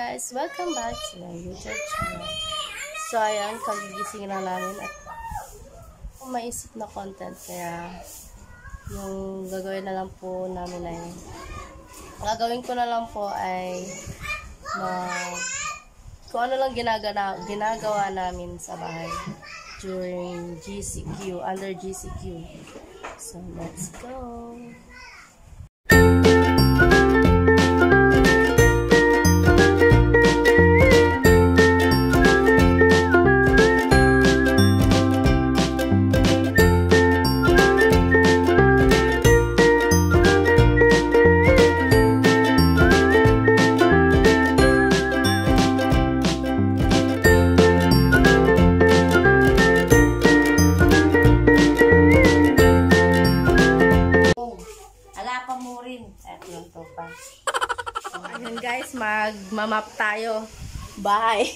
guys! Welcome back to my YouTube channel. So, ayan, kagigising na namin at maisip na content. Kaya, yung gagawin na lang po namin ay gagawin ko na lang po ay kung ano lang ginagawa namin sa bahay during GCQ, under GCQ. So, let's go! Ayan guys, magmamap tayo. Bye!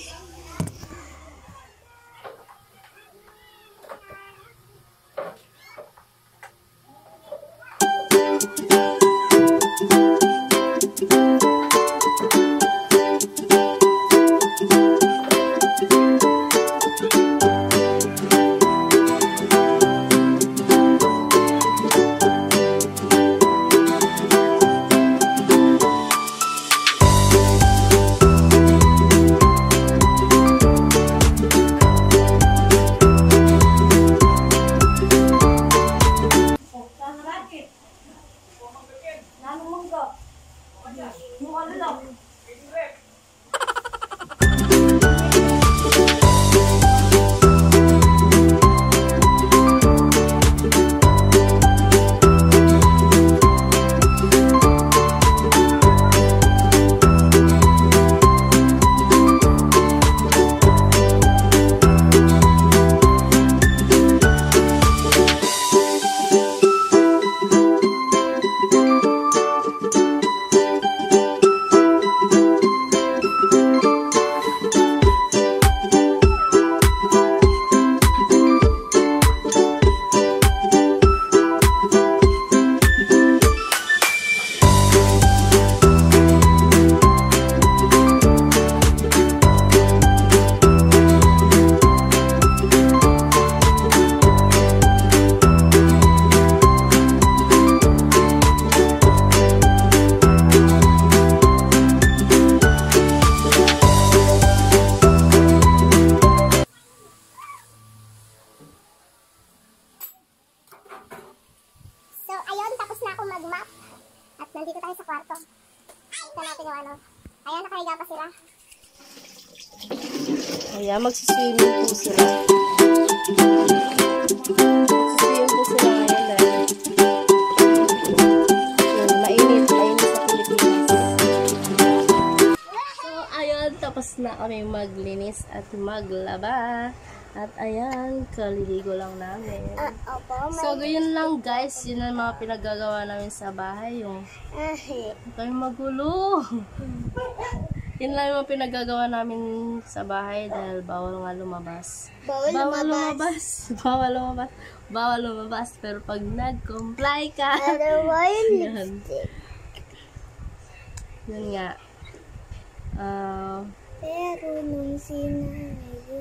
Nandito tayo sa kwarto. Ito natin yung ano. Ayan, nakahiga pa sila. Ayan, magsiswimming po sila. Magsiswimming po sila ngayon dahil mainit sa Pilipinas. So, ayan, tapos na kami maglinis at maglaba. At ayan, kaliligo lang namin. So, ganyan lang guys. Yun ang mga pinagagawa namin sa bahay. Yung kayo magulo. Yun lang yung mga pinagagawa namin sa bahay dahil bawal nga lumabas. Bawal lumabas. Bawal lumabas. Pero pag nag-comply ka, yan. Yun nga. Pero nung sinabi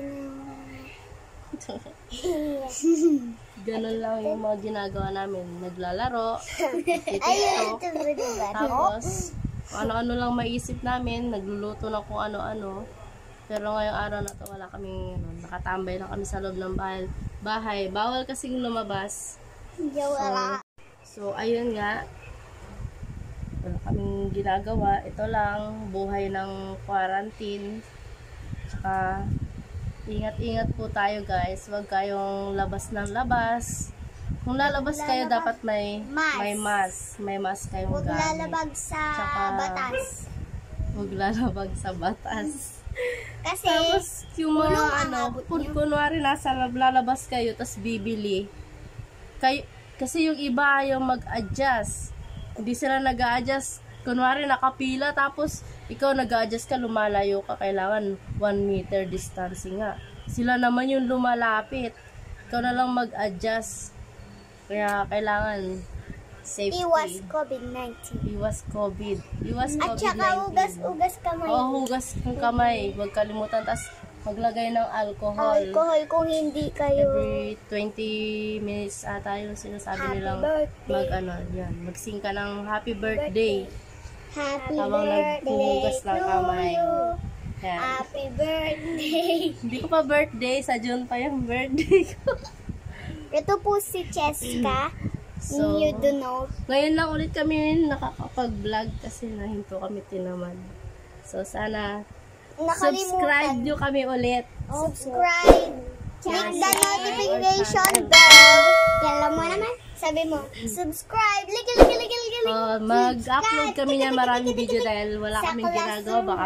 ganun lang yung mga ginagawa namin. Naglalaro, TikTok, tapos ano-ano lang maisip namin, nagluluto na kung ano-ano. Pero ngayong araw na to wala kaming nakatambay lang kami sa loob ng bahay. Bawal kasing lumabas. So ayun nga, wala kaming ginagawa. Ito lang, buhay ng quarantine. Tsaka ingat-ingat po tayo guys. Huwag kayong labas ng labas. Kung lalabas kayo, dapat may mask. May mask kayong gamit. Huwag lalabag sa batas. Huwag lalabag sa batas. Kasi, tapos, yung mga kunwari nasa lalabas kayo, tapos bibili. Kasi yung iba ayaw mag-adjust. Hindi sila nag-a-adjust. Kunwari nakapila, tapos ikaw nag-a-adjust ka, lumalayo ka, kailangan 1 meter distancing nga. Sila naman yung lumalapit. Ikaw na lang mag-adjust. Kaya kailangan safety. Iwas COVID-19. Iwas COVID. Iwas At COVID-19. saka hugas-hugas kamay. Hugas ng kamay. Huwag kalimutan. Tapos maglagay ng alcohol. Alcohol kung hindi kayo. Every 20 minutes ata yung sinasabi Happy nilang birthday. magsing ka ng happy birthday. Happy Habang birthday naghuhugas ng to kamay. you. Yan. Happy birthday. Hindi ko pa birthday. Sa June pa yung birthday ko. Ito po si Cheska. So, You do know. ngayon lang ulit kami nakakapag-vlog kasi nahinto kami tinaman. So, sana subscribe nyo kami ulit. Subscribe. Click the notification bell. Kailan mo naman? Sabi mo, subscribe. Ligi. Mag-upload kami niya maraming video dahil wala kaming ginagawa. Baka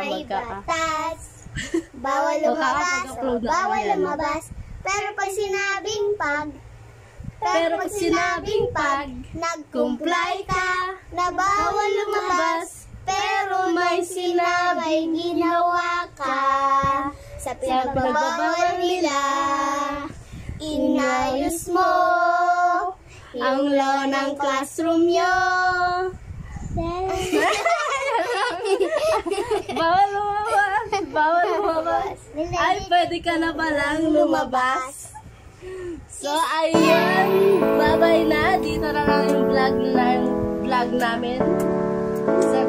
Bawal lumabas. Makakapag-upload na Bawal kami yan. lumabas. Pero pag sinabing pag, nag-comply ka, na bawal lumabas, pero may sinabing ginawa ka. Sa pinagbabawal nila, inayos mo ang law ng classroom nyo. Bawal lumabas. Bawal lumabas. Ay, pwede ka na palang lumabas. So, ayun. Bye-bye na. Dito na lang yung vlog namin.